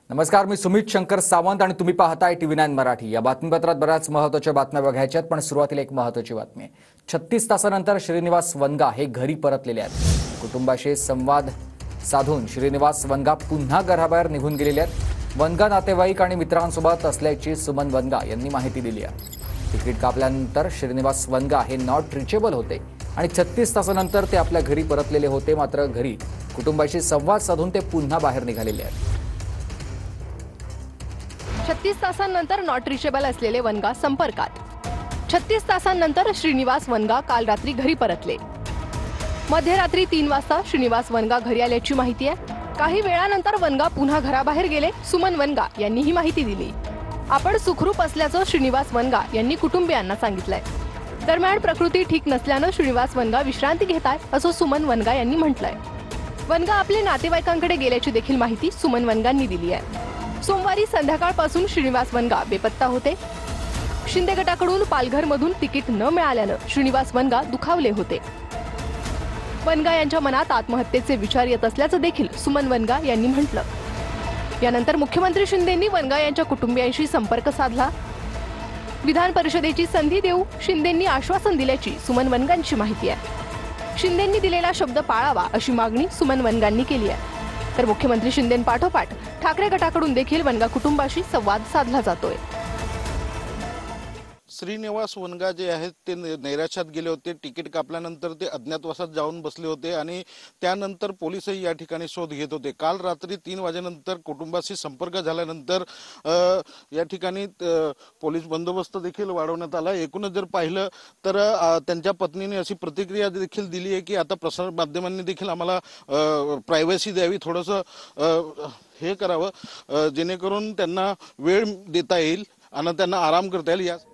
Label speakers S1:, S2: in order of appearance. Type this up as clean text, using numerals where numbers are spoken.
S1: नमस्कार, मी सुमित शंकर सावंत आणि तुम्ही पाहताय TV9 मराठी। या बातमीपत्रात बऱ्याच महत्त्वाच्या बातम्या बघायच्यात, पण सुरुवातीला एक महत्त्वाची बातमी आहे। 36 तासानंतर श्रीनिवास वनगा हे घरी परतलेले आहेत। कुटुंबाशी संवाद साधून श्रीनिवास वनगा पुन्हा घराबाहेर निघून गेलेले आहेत। वनगा नातेवाईक आणि मित्रांसोबत असल्याची सुमन वनगा यांनी माहिती दिली आहे। तिकीट कापल्यानंतर श्रीनिवास वनगा हे नॉट रिचेबल होते आणि 36 तासानंतर ते आपल्या घरी परतलेले होते। मात्र घरी कुटुंबाशी संवाद साधून ते पुन्हा बाहेर निघालेले आहेत।
S2: 36 तासांनंतर नॉट रिचेबल असलेले वनगा संपर्कात। 36 तासांनंतर श्रीनिवास वनगा काल रात्री घरी परतले। मध्यरात्री 3 वाजता श्रीनिवास वनगा घरी आल्याची माहिती आहे। काही वेळानंतर वनगा पुन्हा घराबाहेर गेले। सुमन वनगा यांनी ही माहिती दिली। आपण सुखरूप असल्याचं श्रीनिवास वनगा यांनी कुटुंबियांना सांगितलंय। दरम्यान प्रकृती ठीक नसल्यानं श्रीनिवास वनगा विश्रांती घेताय असं सुमन वनगा यांनी म्हटलंय। वनगा आपले नातेवाईकांकडे गेल्याची देखील माहिती सुमन वनगांनी दिली आहे। सोमवारी संध्याकाळपासून श्रीनिवास वनगा बेपत्ता होते। शिंदे गटाकडून पालघरमधून तिकीट न मिळाल्यानं श्रीनिवास वनगा दुखावले होते। वनगा यांच्या मनात आत्महत्येचे विचार येत असल्याचं देखील सुमन वनगा यांनी म्हटलं। यानंतर मुख्यमंत्री शिंदेंनी वनगा यांच्या कुटुंबियांशी संपर्क साधला। विधान परिषदेची संधी देऊ शिंदेंनी आश्वासन दिल्याची सुमन वनगांची माहिती आहे। शिंदेंनी दिलेला शब्द पाळावा अशी मागणी सुमन वनगांनी केली आहे। तर मुख्यमंत्री शिंदेंपाठोपाठ ठाकरे गटाकडून देखील वनगा कुटुंबाशी संवाद साधला जातोय।
S3: श्रीनिवास वनगा जे आहेत ते नैराश्यात गेले होते। तिकीट कापल्यानंतर ते अज्ञातवासात जाऊन बसले होते आणि त्यानंतर पोलिसही या ठिकाणी शोध घेत होते। काल रात्री 3 वाजेनंतर कुटुंबाशी संपर्क झाल्यानंतर या ठिकाणी पोलीस बंदोबस्त देखील वाढवण्यात आला। एकूणच जर पाहिलं तर त्यांच्या पत्नीने अशी प्रतिक्रिया देखील दिली आहे की आता प्रसार माध्यमांनी देखील आम्हाला प्रायव्हसी द्यावी, थोडंसं हे करावं जेणेकरून त्यांना वेळ देता येईल आणि त्यांना आराम करता येईल।